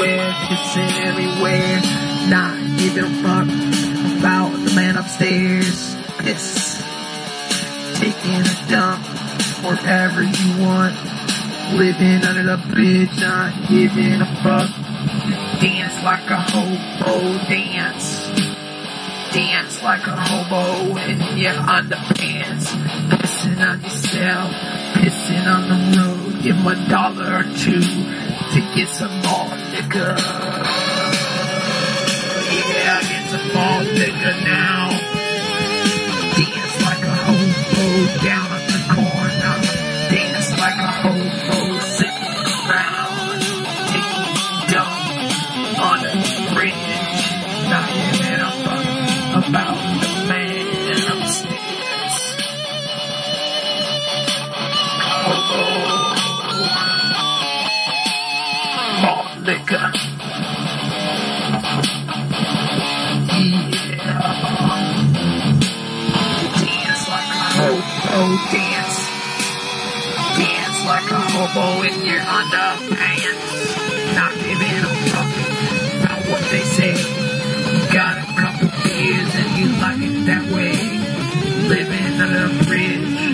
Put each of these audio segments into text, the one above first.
everywhere, kissing everywhere, not giving a fuck about the man upstairs. Piss, taking a dump, wherever you want, living under the bridge, not giving a fuck. Dance like a hobo, dance like a hobo in your underpants, pissing on yourself, pissing on the road. Give him $1 or $2 to get some more liquor. Yeah, get some more liquor now. Dance like a hobo down at the corner. Dance like a hobo sitting around, taking a dump on the bridge, not giving a fuck about the man upstairs. Hobo, more liquor. Hobo, dance like a hobo in your underpants, not giving a fuck about what they say. You got a couple beers and you like it that way, living under a bridge,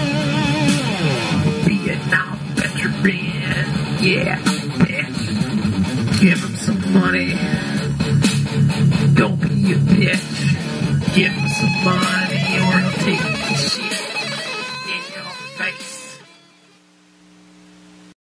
Vietnam veteran, yeah, bitch. Give him some money, don't be a bitch. Give him some money or he'll take